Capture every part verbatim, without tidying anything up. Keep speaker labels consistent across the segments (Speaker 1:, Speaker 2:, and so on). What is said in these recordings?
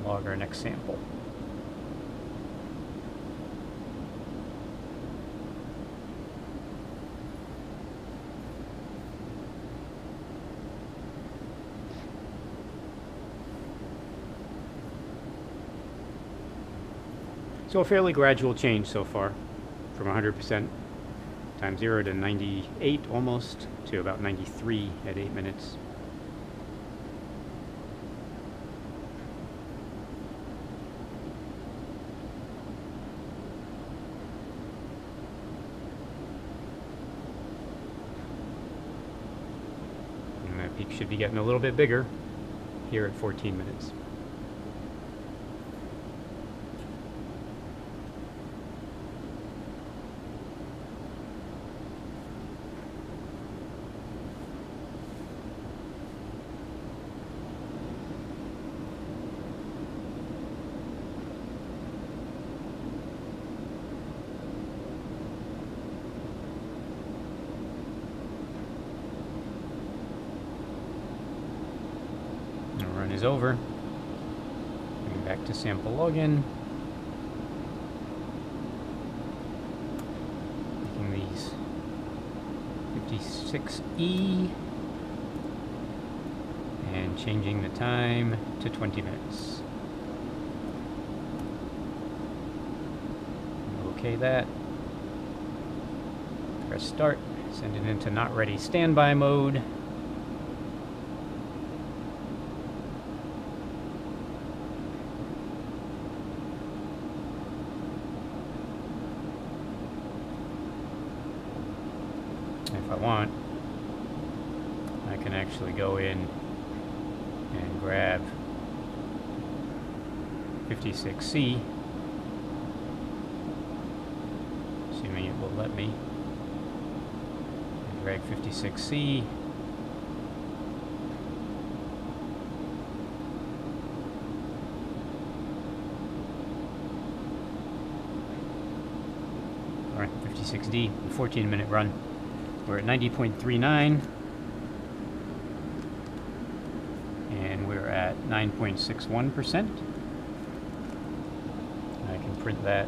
Speaker 1: log our next sample. So a fairly gradual change so far, from one hundred percent times zero to ninety-eight almost, to about ninety-three at eight minutes. And that peak should be getting a little bit bigger here at fourteen minutes. Run is over. Going back to sample login. Making these fifty-six E and changing the time to twenty minutes. Okay that. Press start. Send it into not ready standby mode. If I want, I can actually go in and grab fifty-six C, assuming it will let me, and drag fifty-six C, or fifty-six D, fourteen minute run. We're at ninety point three nine, and we're at nine point six one percent. I can print that.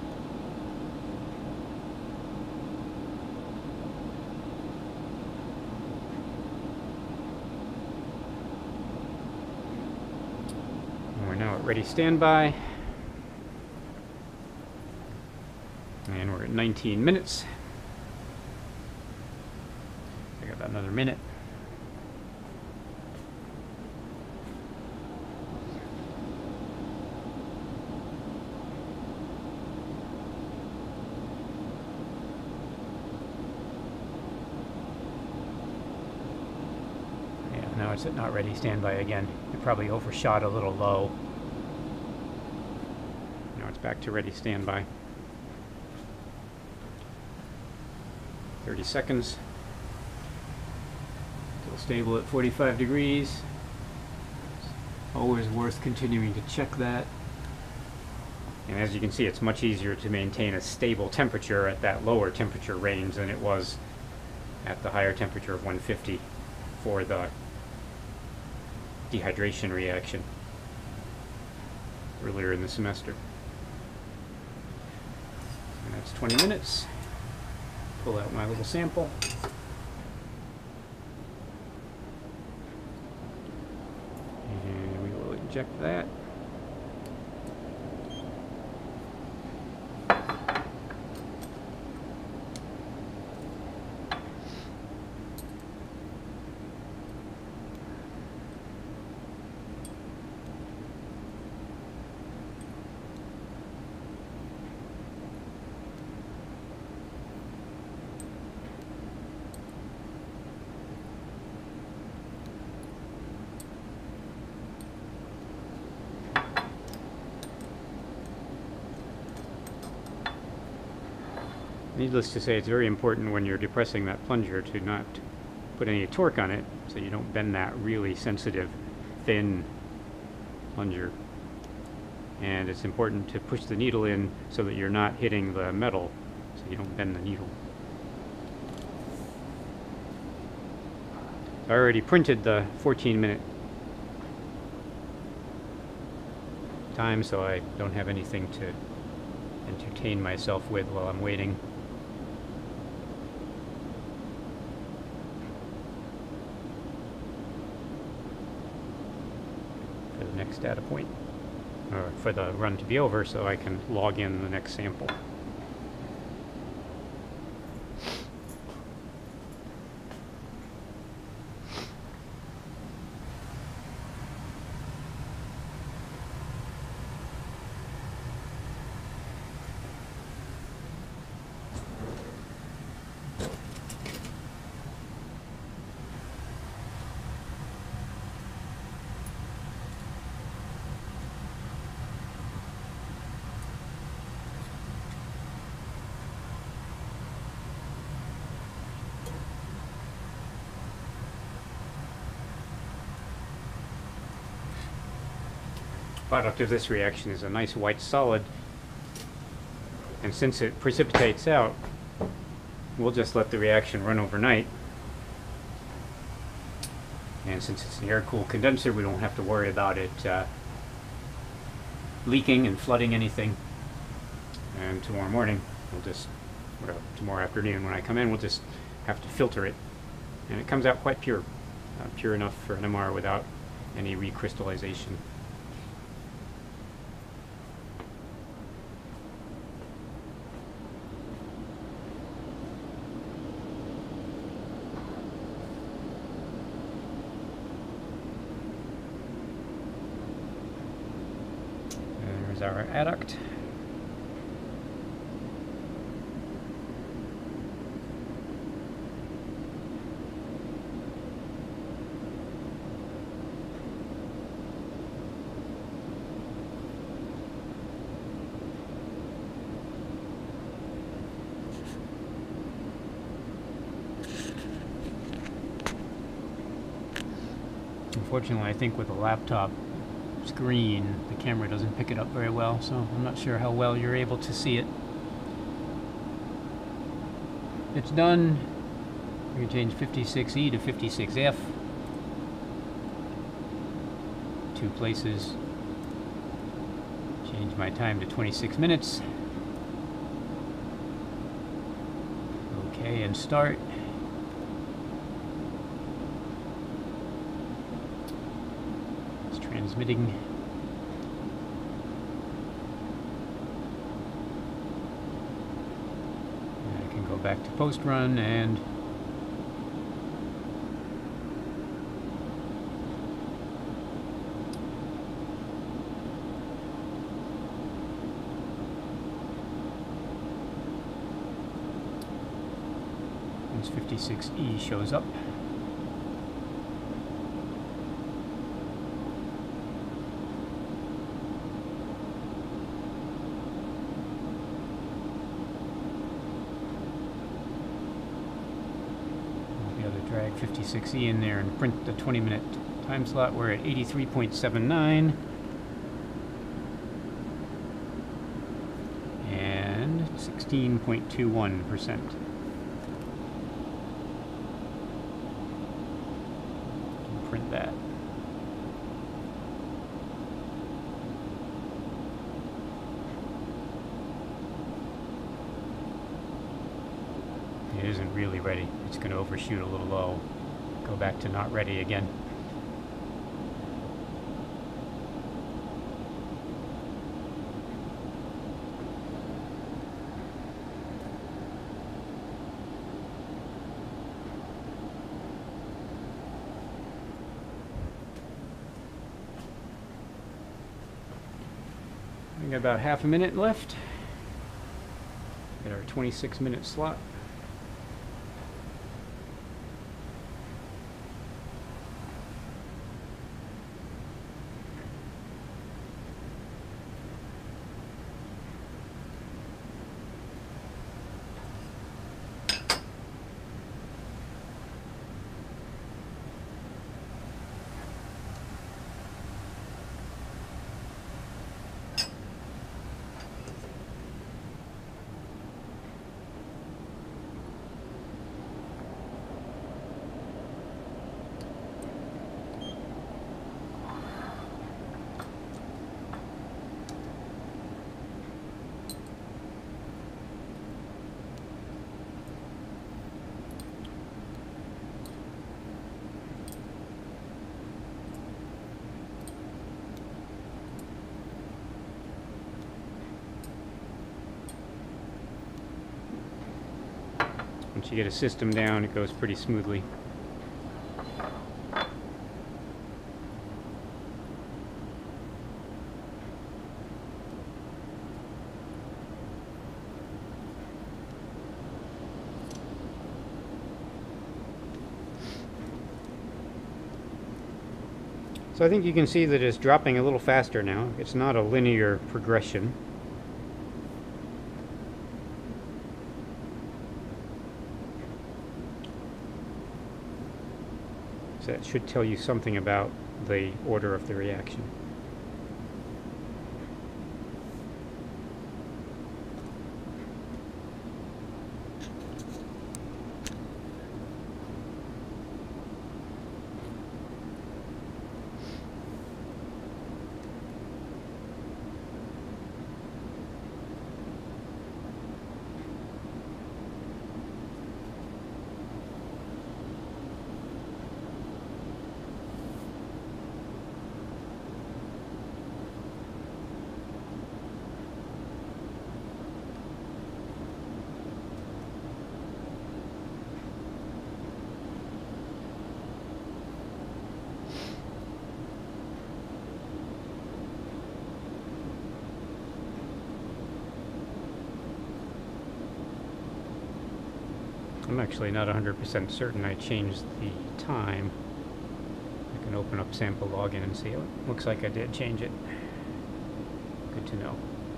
Speaker 1: And we're now at ready standby, and we're at nineteen minutes. About another minute. Yeah, now it's at not ready standby again. It probably overshot a little low. Now it's back to ready standby. thirty seconds. Stable at forty-five degrees. It's always worth continuing to check that. And as you can see, it's much easier to maintain a stable temperature at that lower temperature range than it was at the higher temperature of one fifty for the dehydration reaction earlier in the semester. And that's twenty minutes. Pull out my little sample. Check that. Needless to say, it's very important when you're depressing that plunger to not put any torque on it, so you don't bend that really sensitive, thin plunger. And it's important to push the needle in so that you're not hitting the metal, so you don't bend the needle. I already printed the fourteen minute time, so I don't have anything to entertain myself with while I'm waiting. For the next data point, or for the run to be over, so I can log in the next sample. Product of this reaction is a nice white solid, and since it precipitates out, we'll just let the reaction run overnight. And since it's an air-cooled condenser, we don't have to worry about it uh, leaking and flooding anything. And tomorrow morning, we'll just, or tomorrow afternoon when I come in, we'll just have to filter it. And it comes out quite pure, uh, pure enough for an M R without any recrystallization. Our adduct. Unfortunately, I think with a laptop screen, the camera doesn't pick it up very well, so I'm not sure how well you're able to see it. It's done. We can change fifty-six E to fifty-six F. Two places. Change my time to twenty-six minutes. Okay, and start. Transmitting. And I can go back to post run and once fifty-six E shows up. Drag fifty-six E in there and print the twenty minute time slot. We're at eighty-three point seven nine and sixteen point two one percent. Print that. It isn't really ready. It's going to overshoot a little low. Go back to not ready again. We got about half a minute left. Get our twenty-six minute slot. Once you get a system down, it goes pretty smoothly. So I think you can see that it's dropping a little faster now. It's not a linear progression. So that should tell you something about the order of the reaction. I'm actually not one hundred percent certain I changed the time. I can open up sample login and see it. Looks like I did change it. Good to know.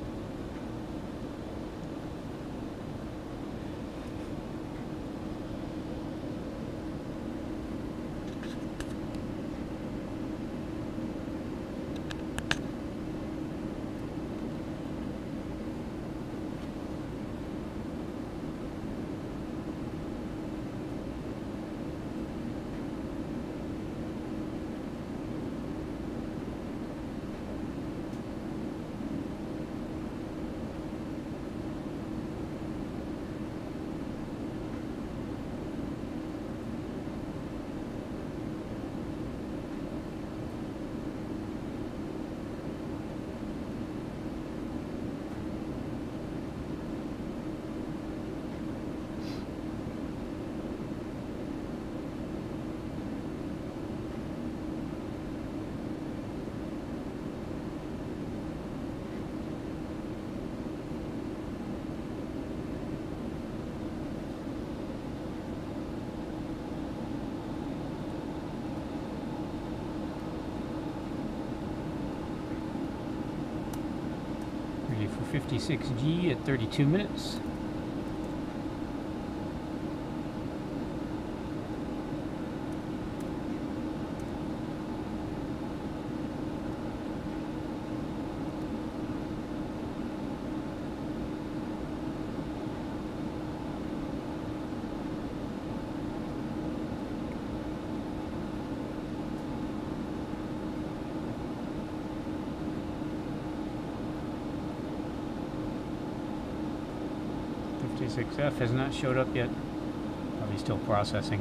Speaker 1: fifty-six G at thirty-two minutes. fifty-six F has not showed up yet. Probably still processing.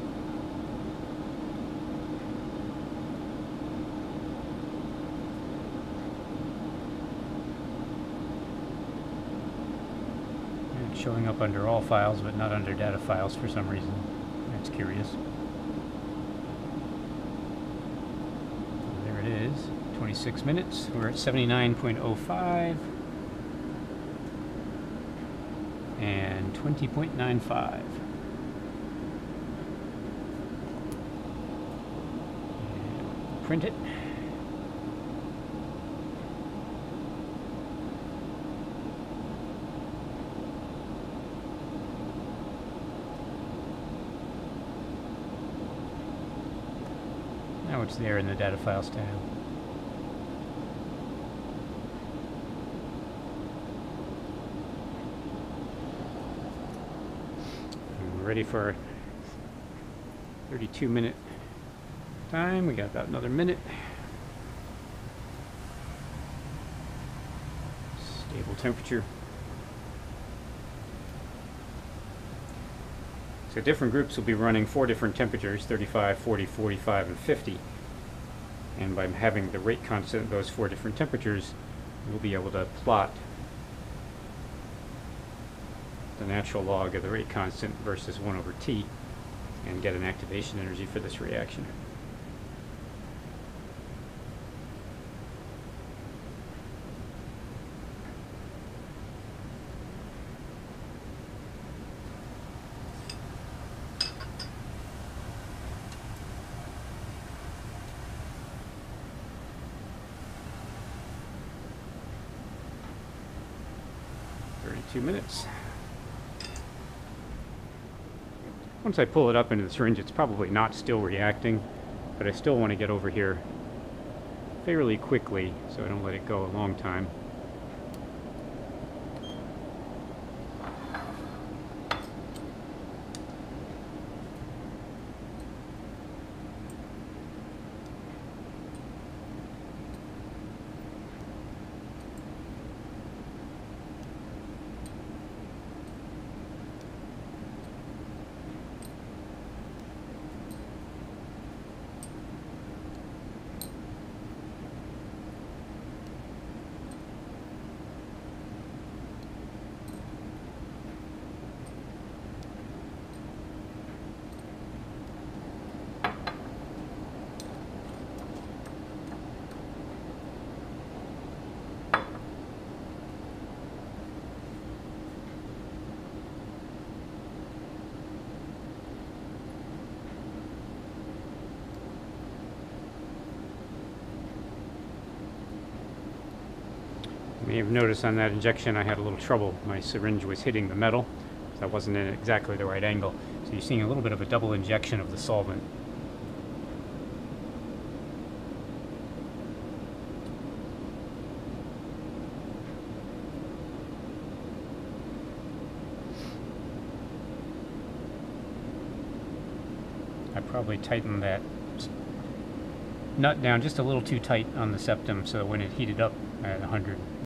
Speaker 1: And it's showing up under all files, but not under data files for some reason. That's curious. There it is. twenty-six minutes. We're at seventy-nine point oh five. And twenty point nine five. And print it. Now it's there in the data files tab. Ready for our thirty-two minute time. We got about another minute. Stable temperature. So different groups will be running four different temperatures, thirty-five, forty, forty-five, and fifty. And by having the rate constant of those four different temperatures, we'll be able to plot the natural log of the rate constant versus one over T, and get an activation energy for this reaction. thirty-two minutes. Once I pull it up into the syringe, it's probably not still reacting, but I still want to get over here fairly quickly so I don't let it go a long time. You may have noticed on that injection I had a little trouble. My syringe was hitting the metal, so I wasn't in exactly the right angle. So you're seeing a little bit of a double injection of the solvent. I probably tightened that nut down just a little too tight on the septum, so when it heated up at one hundred